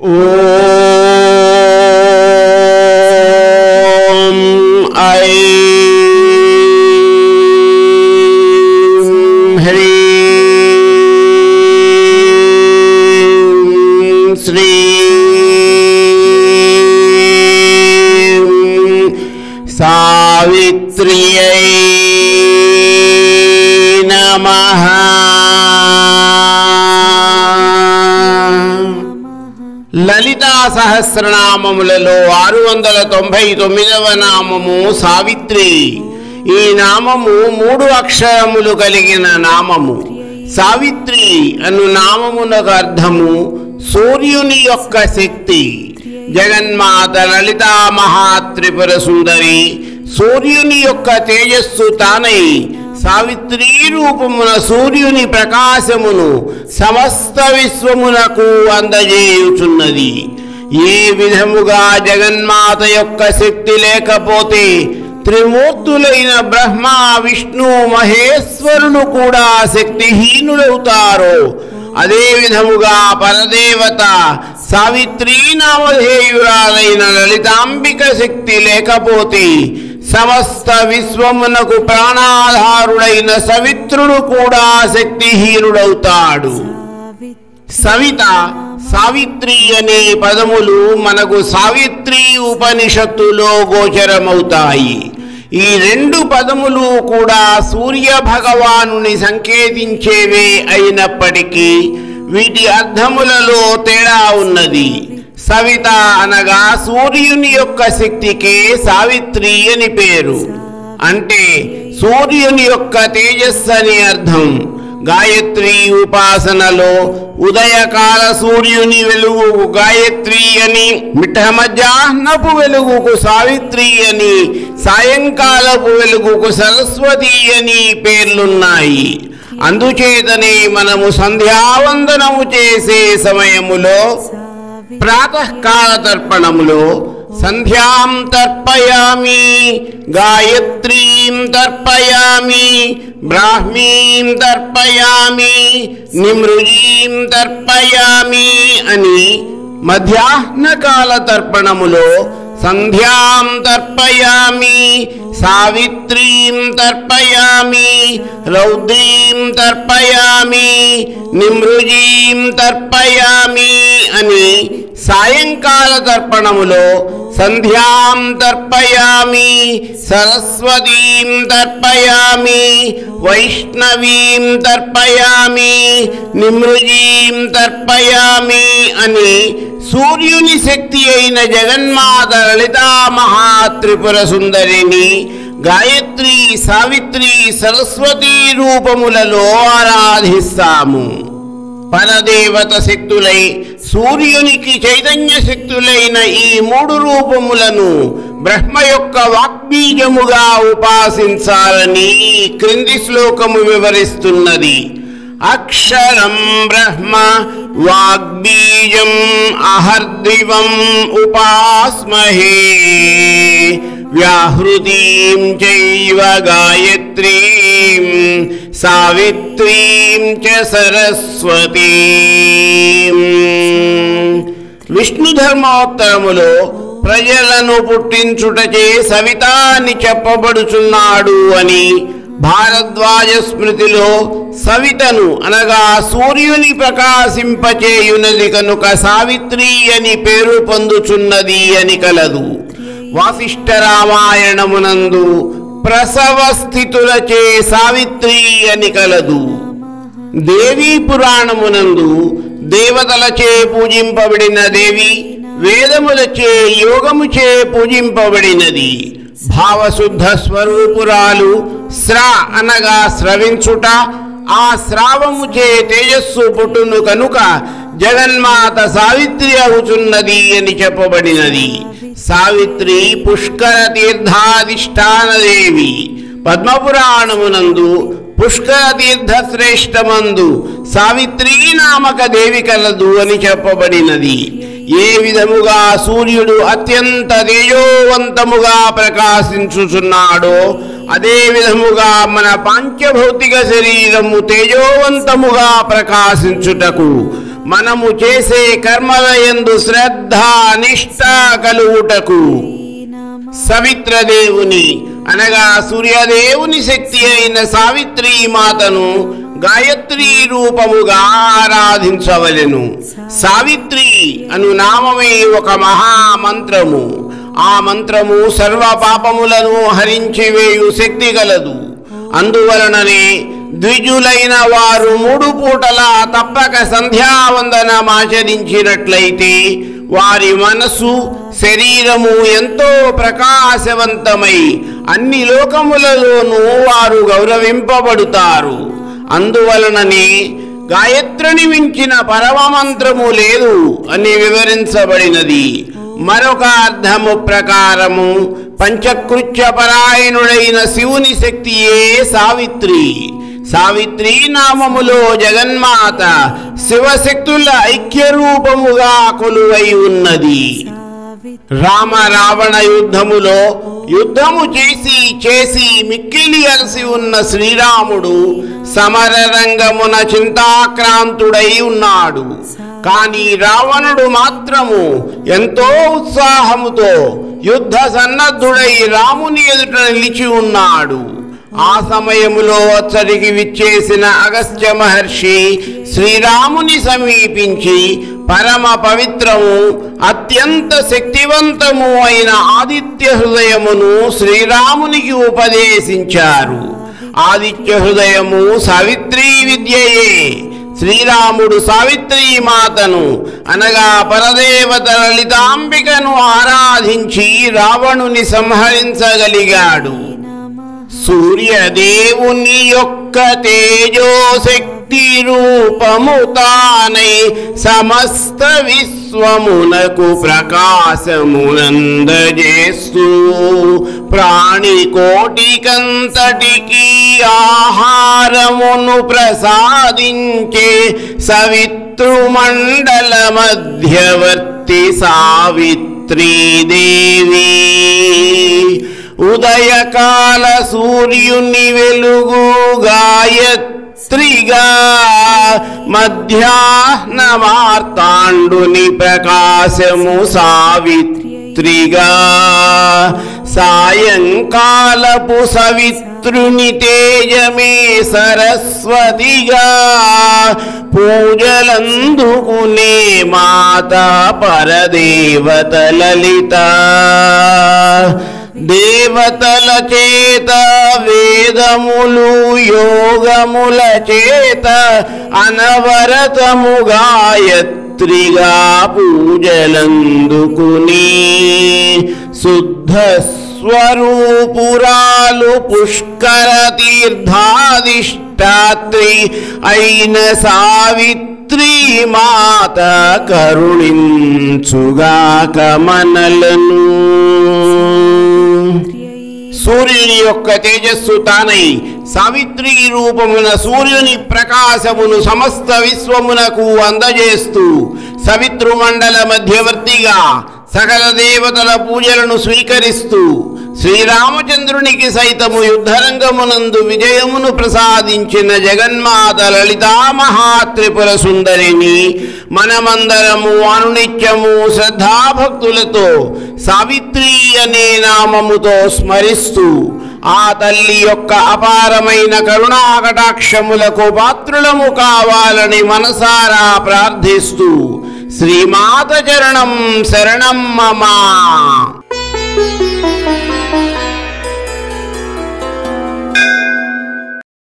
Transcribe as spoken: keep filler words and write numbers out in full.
ఓం ఐం హ్రీం శ్రీం సావిత్ర్యై నమః. లలితా సహస్రనామములలో ఆరు వందల తొంభై తొమ్మిదవ నామము సావిత్రి. ఈ నామము మూడు అక్షరములు కలిగిన నామము. సావిత్రి అను నామమునకు అర్థము సూర్యుని యొక్క శక్తి. జగన్మాత లలితా మహాత్రిపుర సుందరి సూర్యుని యొక్క తేజస్సు తానై సావిత్రీ రూపమున సూర్యుని ప్రకాశమును సమస్త విశ్వమునకు అందజేయుచున్నది. ఏ విధముగా జగన్మాత యొక్క శక్తి లేకపోతే త్రిమూర్తులైన బ్రహ్మ విష్ణు మహేశ్వరులు కూడా శక్తిహీనులవుతారో, అదే విధముగా పరదేవత సావిత్రీ నామధేయురాలైన లలితాంబిక శక్తి లేకపోతే సమస్త విశ్వమునకు ప్రాణాధారుడైన సవిత్రుడు కూడా శక్తిహీనుడవుతాడు. సవిత సావిత్రి అనే పదములు మనకు సావిత్రి ఉపనిషత్తులో గోచరమవుతాయి. ఈ రెండు పదములు కూడా సూర్య భగవానుని సంకేతించేవే అయినప్పటికీ వీటి అర్థములలో తేడా ఉన్నది. సవిత అనగా సూర్యుని యొక్క శక్తికే సావిత్రి అని పేరు. అంటే సూర్యుని యొక్క తేజస్సు అని అర్థం. గాయత్రి ఉపాసనలో ఉదయకాల సూర్యుని వెలుగుకు గాయత్రి అని, మిట్ట మధ్యాహ్నపు వెలుగుకు సావిత్రి అని, సాయంకాలపు వెలుగుకు సరస్వతి అని పేర్లున్నాయి. అందుచేతనే మనము సంధ్యావందనము చేసే సమయములో ప్రాతకాల తర్పణములో సంధ్యాం తర్పయామి, గాయత్రీం తర్పయామి, బ్రాహ్మీం తర్పయామి, నిమృజీం తర్పయామి అని, మధ్యాహ్నకాల తర్పణములో సంధ్యాం తర్పయామి, సావిత్రీం తర్పయామి, రౌద్రీం తర్పయామి, నిమృజీం తర్పయామి అని, సాయంకాల తర్పణములో సంధ్యాం తర్పయామి, సరస్వతీం తర్పయామి, వైష్ణవీం తర్పయామి, నిమృజీం తర్పయామి అని సూర్యుని శక్తి అయిన జగన్మాత లలితా మహాత్రిపుర సుందరిని గాయత్రి, సావిత్రి, సరస్వతీ రూపములలో ఆరాధిస్తాము. పరదేవత శక్తులై సూర్యునికి చైతన్య శక్తులైన ఈ మూడు రూపములను బ్రహ్మ యొక్క వాగ్బీజముగా ఉపాసించాలని క్రింది శ్లోకము వివరిస్తున్నది. అక్షరం బ్రహ్మ వాగ్బీజం అహర్దివం ఉపాస్మహే, వ్యాహృతిం చైవ గాయత్రీం సావిత్రీం చ సరస్వతీం. విష్ణు ధర్మోత్తరములో ప్రజలను పుట్టించుటచే సవిత అని చెప్పబడుచున్నాడు అని, భారద్వాజ స్మృతిలో సవితను అనగా సూర్యుని ప్రకాశింపచేయునది కనుక సావిత్రి అని పేరు పొందుచున్నది అని కలదు. వాసిష్ఠ రామాయణమునందు ప్రసవ స్థితులచే సావిత్రి అని కలదు. దేవీ పురాణమునందు దేవతలచే పూజింపబడిన దేవి, వేదములచే యోగముచే పూజింపబడినది. భావశుద్ధ స్వరూపురాలు. స్రా అనగా స్రవించుట, ఆ స్రావముచే తేజస్సు పుట్టును కనుక జగన్మాత సావిత్రి అవుతున్నది అని చెప్పబడినది. సావిత్రి పుష్కర తీర్థాధిష్టానదేవి. పద్మపురాణమునందు పుష్కర తీర్థ శ్రేష్టమందు సావిత్రీ నామక దేవి కలదు అని చెప్పబడినది. ఏ విధముగా సూర్యుడు అత్యంత తేజోవంతముగా ప్రకాశించుచున్నాడో అదే విధముగా మన పంచభౌతిక శరీరము తేజోవంతముగా ప్రకాశించుటకు మనము చేసే కర్మలయందు శ్రద్ధ నిష్ఠ కలుగుటకు సవిత్రదేవుని అనగా సూర్యదేవుని శక్తి అయిన సావిత్రీ మాతను గాయత్రీ రూపముగా ఆరాధించవలెను. సావిత్రి అను నామమే ఒక మహామంత్రము. ఆ మంత్రము సర్వ పాపములను హరించివేయు శక్తి గలదు. అందువలననే ద్విజులైన వారు మూడు పూటల తప్పక సంధ్యావందనమాచరించినట్లయితే వారి మనసు శరీరము ఎంతో ప్రకాశవంతమై అన్ని లోకములలోనూ వారు గౌరవింపబడుతారు. అందువలననే గాయత్రిని మించిన పరమమంత్రము లేదు అని వివరించబడినది. మరొక అర్థము ప్రకారము పంచకృత్య పరాయణుడైన శివుని శక్తియే సావిత్రి. సావిత్రి నామములో జగన్మాత శివశక్తుల ఐక్యరూపముగా కొలువై ఉన్నది. రామ రావణ యుద్ధములో యుద్ధము చేసి చేసి మిక్కిలి అలసి ఉన్న శ్రీరాముడు సమర రంగమున చింతాక్రాంతుడై ఉన్నాడు. కానీ రావణుడు మాత్రము ఎంతో ఉత్సాహముతో యుద్ధ సన్నద్ధుడై రాముని ఎదుట నిలిచి ఉన్నాడు. ఆ సమయములో అచ్చడికి విచ్చేసిన అగస్త్య మహర్షి శ్రీరాముని సమీపించి పరమ పవిత్రము అత్యంత శక్తివంతము అయిన ఆదిత్య హృదయమును శ్రీరామునికి ఉపదేశించారు. ఆదిత్య హృదయము సావిత్రీ విద్యయే. శ్రీరాముడు సావిత్రీ మాతను అనగా పరదేవత లలితాంబికను ఆరాధించి రావణుని సంహరించగలిగాడు. సూర్యదేవుని యొక్క తేజోశక్తి రూపము తానై సమస్త విశ్వమునకు ప్రకాశమునందజేస్తూ ప్రాణికోటికంతటికి ఆహారమును ప్రసాదించే సవితృమండల మధ్యవర్తి సావిత్రీ దేవి. ఉదయకాల సూర్యుని వెలుగు గాయత్రిగా, మధ్యాహ్న మార్తాండుని ప్రకాశము సావిత్రిగా, సాయంకాలపు సవిత్రుని తేజమే సరస్వతిగా పూజలందుకునే మాత పరదేవత లలిత. దేవతల చేత వేదములు యోగముల చేత అనవరతము గాయత్రిగా పూజలందుకుని శుద్ధ స్వరూపురాలు పుష్కర తీర్థాధిష్టాత్రి అయిన సావిత్రి మాత కరుణించుగాక మనలను. సూర్యుని యొక్క తేజస్సు తానై సావిత్రి రూపమున సూర్యుని ప్రకాశమును సమస్త విశ్వమునకు అందజేస్తూ సవితృమండల మధ్యవర్తిగా సకల దేవతల పూజలను స్వీకరిస్తూ శ్రీరామచంద్రునికి సైతము యుద్ధరంగమునందు విజయమును ప్రసాదించిన జగన్మాత లలితా మహాత్రిపుర సుందరిని మనమందరము అనునిత్యము శ్రద్ధాభక్తులతో సావిత్రి అనే నామముతో స్మరిస్తూ ఆ తల్లి యొక్క అపారమైన కరుణా కటాక్షములకు పాత్రులము కావాలని మనసారా ప్రార్థిస్తూ శ్రీమాత చరణం శరణం మమ.